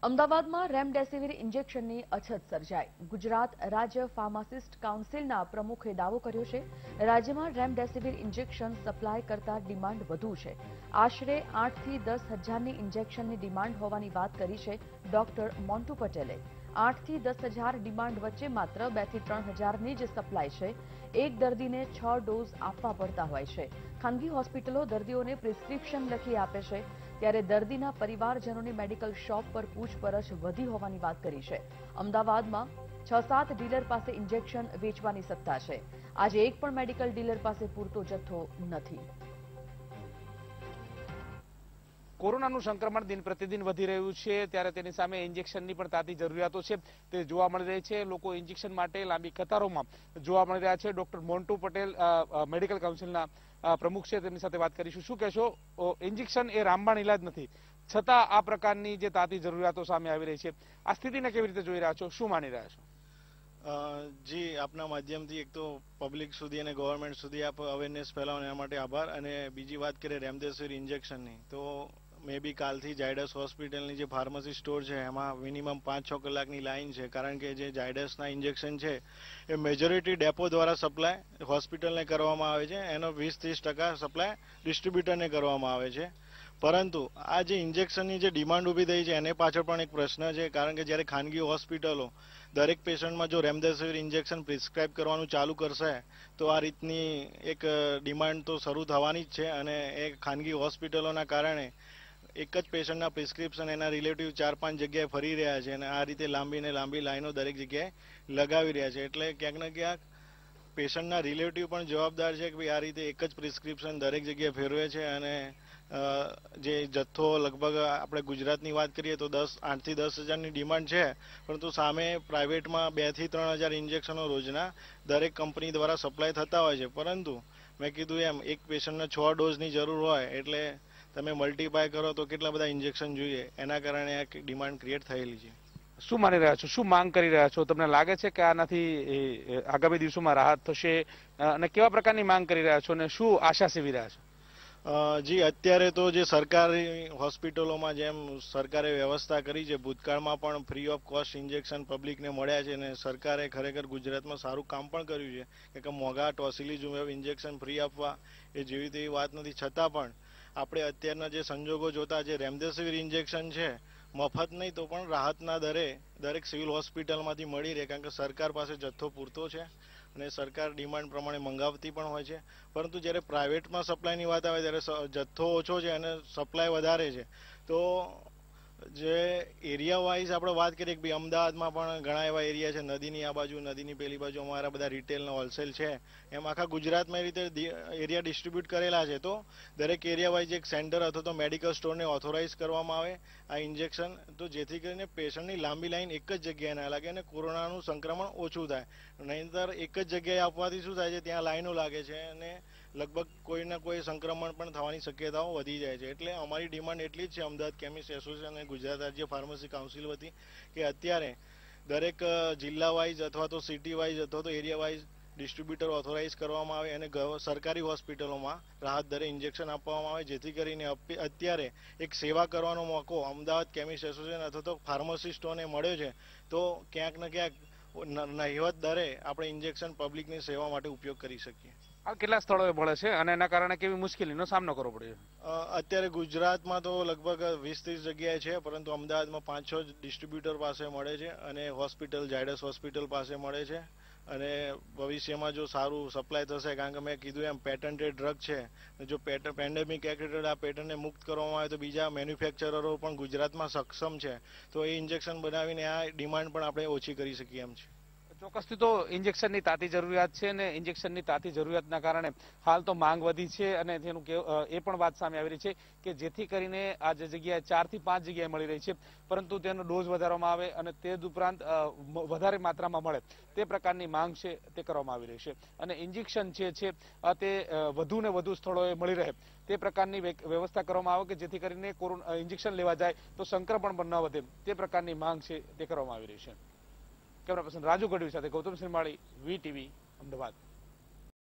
અમદાવાદમાં રેમડેસિવિર ઇન્જેક્શનની અછત સર્જાઈ. ગુજરાત રાજ્ય ફાર્માસિસ્ટ કાઉન્સિલના પ્રમુખે દાવો કર્યો છે. રાજ્યમાં રેમડેસિવિર ઇન્જેક્શન સપ્લાય કરતા ડિમાન્ડ વધુ છે. આશરે 8 થી 10 હજારની ઇન્જેક્શનની ડિમાન્ડ હોવાની વાત કરી છે ડોક્ટર મોન્ટુ પટેલે. 8 થી 10 હજાર ડિમાન્ડ વચ્ચે માત્ર 2 થી 3 હજારની જ સપ્લાય છે. એક દર્દીને 6 ડોઝ આપવા પડતા હોય છે. ખાનગી હોસ્પિટલો દર્દીઓને પ્રિસ્ક્રિપ્શન લખી આપે છે, ત્યારે દર્દીના પરિવારજનોની મેડિકલ શોપ પર પૂછપરછ વધી હોવાની વાત કરી છે. અમદાવાદમાં 6-7 ડીલર પાસે ઇન્જેક્શન વેચવાની સત્તા છે. આજે એક પણ મેડિકલ ડીલર પાસે પૂરતો જથ્થો નથી. કોરોનાનું સંક્રમણ દિન પ્રતિદિન વધી રહ્યું છે, ત્યારે તેની સામે ઇન્જેક્શનની પણ તાતી જરૂરિયાતો છે તે જોવા મળી રહી છે. લોકો ઇન્જેક્શન માટે લાંબી કતારોમાં જોવા મળી રહ્યા છે. ડોક્ટર મોન્ટુ પટેલ મેડિકલ કાઉન્સિલના પ્રમુખ છે, તેમની સાથે વાત કરીશું. શું કહેશો? ઇન્જેક્શન એ રામબાણ ઇલાજ નથી, છતાં આ પ્રકારની જે તાતી જરૂરિયાતો સામે આવી રહી છે, આ સ્થિતિને કેવી રીતે જોઈ રહ્યા છો, શું માની રહ્યા છો? જી, આપના માધ્યમથી એક તો પબ્લિક સુધી અને ગવર્મેન્ટ સુધી આપ અવેરનેસ ફેલાવો એના માટે આભાર. અને બીજી વાત કરીએ રેમડેસિવિર ઇન્જેક્શનની, તો મે બી કાલથી ઝાયડસ હોસ્પિટલની જે ફાર્મસી સ્ટોર છે એમાં મિનિમમ 5-6 કલાકની લાઈન છે, કારણ કે જે ઝાયડસના ઇન્જેક્શન છે એ મેજોરિટી ડેપો દ્વારા સપ્લાય હોસ્પિટલને કરવામાં આવે છે, એનો 20-30% સપ્લાય ડિસ્ટ્રીબ્યુટરને કરવામાં આવે છે. પરંતુ આ જે ઇન્જેક્શનની જે ડિમાન્ડ ઊભી થઈ છે એને પાછળ પણ એક પ્રશ્ન છે, કારણ કે જ્યારે ખાનગી હોસ્પિટલો દરેક પેશન્ટમાં જો રેમડેસિવિર ઇન્જેક્શન પ્રિસ્ક્રાઇબ કરવાનું ચાલુ કરશે તો આ રીતની એક ડિમાન્ડ તો શરૂ થવાની જ છે. અને એ ખાનગી હોસ્પિટલોના કારણે એક જ પેશન્ટના પ્રિસ્ક્રિપ્શન એના રિલેટિવ 4-5 જગ્યાએ ફરી રહ્યા છે અને આ રીતે લાંબી ને લાંબી લાઈનો દરેક જગ્યાએ લગાવી રહ્યા છે. એટલે ક્યાંક ને ક્યાંક પેશન્ટના રિલેટિવ પણ જવાબદાર છે કે ભાઈ આ રીતે એક જ પ્રિસ્ક્રિપ્શન દરેક જગ્યાએ ફેરવે છે. અને જે જથ્થો લગભગ આપણે ગુજરાતની વાત કરીએ તો 8 થી 10 હજારની ડિમાન્ડ છે, પરંતુ સામે પ્રાઇવેટમાં 2 થી 3 હજાર ઇન્જેક્શનો રોજના દરેક કંપની દ્વારા સપ્લાય થતા હોય છે. પરંતુ મેં કીધું એમ એક પેશન્ટને 6 ડોઝની જરૂર હોય એટલે તમે મલ્ટીપ્લાય કરો તો કેટલા બધા ઇન્જેક્શન જોઈએ, એના કારણે આ ડિમાન્ડ ક્રિએટ થયેલી છે. શું માની રહ્યા છો, શું માંગ કરી રહ્યા છો? તમને લાગે છે કે આનાથી આગામી દિવસોમાં રાહત થશે, અને કેવા પ્રકારની માંગ કરી રહ્યા છો અને શું આશા સેવી રહ્યા છો? જી, અત્યારે તો જે સરકારી હોસ્પિટલોમાં જેમ સરકારે વ્યવસ્થા કરી છે, ભૂતકાળમાં પણ ફ્રી ઓફ કોસ્ટ ઇન્જેક્શન પબ્લિકને મળ્યા છે અને સરકારે ખરેખર ગુજરાતમાં સારું કામ પણ કર્યું છે કે મોંઘા ટોસિલિઝુમેબ ઇન્જેક્શન ફ્રી આપવા એ જેવી તેવી વાત નથી. છતાં પણ આપણે અત્યારના જે સંજોગો જોતા જે રેમડેસિવિર ઇન્જેક્શન છે મફત નહીં તો પણ રાહતના દરે દરેક સિવિલ હોસ્પિટલમાંથી મળી રહે, કારણ કે સરકાર પાસે જથ્થો પૂરતો છે અને સરકાર ડિમાન્ડ પ્રમાણે મંગાવતી પણ હોય છે. પરંતુ જ્યારે પ્રાઇવેટમાં સપ્લાયની વાત આવે ત્યારે જથ્થો ઓછો છે અને સપ્લાય વધારે છે. તો જે એરિયા વાઇઝ આપણે વાત કરીએ કે ભાઈ અમદાવાદમાં પણ ઘણા એવા એરિયા છે, નદીની આ બાજુ, નદીની પેલી બાજુ અમારા બધા રિટેલ ને હોલસેલ છે, એમ આખા ગુજરાતમાં એ રીતે એરિયા ડિસ્ટ્રીબ્યુટ કરેલા છે. તો દરેક એરિયા વાઇઝ એક સેન્ટર અથવા તો મેડિકલ સ્ટોરને ઓથોરાઇઝ કરવામાં આવે આ ઇન્જેક્શન, તો જેથી કરીને પેશન્ટની લાંબી લાઈન એક જ જગ્યાએ ના લાગે અને કોરોનાનું સંક્રમણ ઓછું થાય. નહીંતર એક જ જગ્યાએ આપવાથી શું થાય છે, ત્યાં લાઈનો લાગે છે અને લગભગ કોઈને કોઈ સંક્રમણ પણ થવાની શક્યતાઓ વધી જાય છે. એટલે અમારી ડિમાન્ડ એટલી જ છે અમદાવાદ કેમિસ્ટ એસોસિએશન અને ગુજરાત રાજ્ય ફાર્મસી કાઉન્સિલ વતી કે અત્યારે દરેક જિલ્લા વાઇઝ અથવા તો સિટી વાઇઝ અથવા તો એરિયા વાઇઝ ડિસ્ટ્રીબ્યુટર ઓથોરાઇઝ કરવામાં આવે અને સરકારી હોસ્પિટલોમાં રાહત દરે ઇન્જેક્શન આપવામાં આવે, જેથી કરીને અત્યારે એક સેવા કરવાનો મોકો અમદાવાદ કેમિસ્ટ એસોસિએશન અથવા તો ફાર્માસિસ્ટોને મળ્યો છે. તો ક્યાંક ને ક્યાંક નહિવત દરે આપણે ઇન્જેક્શન પબ્લિકની સેવા માટે ઉપયોગ કરી શકીએ. આ કેટલા સ્થળોએ મળે છે અને એના કારણે કેવી મુશ્કેલીનો સામનો કરવો પડે છે? અત્યારે ગુજરાતમાં તો લગભગ 20-30 જગ્યાએ છે, પરંતુ અમદાવાદમાં 5-6 ડિસ્ટ્રીબ્યુટર પાસે મળે છે અને હોસ્પિટલ ઝાયડસ હોસ્પિટલ પાસે મળે છે. અને ભવિષ્યમાં જો સારું સપ્લાય થશે, કારણ કે મેં કીધું એમ પેટન્ટેડ ડ્રગ છે, જો પેન્ડેમિક એક્ટ હેઠળ આ પેટન્ટને મુક્ત કરવામાં આવે તો બીજા મેન્યુફેક્ચરરો પણ ગુજરાતમાં સક્ષમ છે, તો એ ઇન્જેક્શન બનાવીને આ ડિમાન્ડ પણ આપણે ઓછી કરી શકીએ એમ છે. ચોક્કસથી તો ઇન્જેક્શનની તાતી જરૂરિયાત છે અને ઇન્જેક્શનની તાતી જરૂરિયાતના કારણે હાલ તો માંગ વધી છે અને તેનું એ પણ વાત સામે આવી રહી છે કે જેથી કરીને આ જે જગ્યાએ 4 થી 5 જગ્યાએ મળી રહી છે, પરંતુ તેનો ડોઝ વધારવામાં આવે અને તે ઉપરાંત વધારે માત્રામાં મળે તે પ્રકારની માંગ છે તે કરવામાં આવી રહી છે. અને ઇન્જેક્શન છે તે વધુ ને વધુ સ્થળોએ મળી રહે તે પ્રકારની વ્યવસ્થા કરવામાં આવે કે જેથી કરીને કોરોના ઇન્જેક્શન લેવા જાય તો સંક્રમણ પણ ન વધે તે પ્રકારની માંગ છે તે કરવામાં આવી રહી છે. કેમેરા પર્સન રાજુ ગઢવી સાથે ગૌતમ સિંહ, VTV, અમદાવાદ.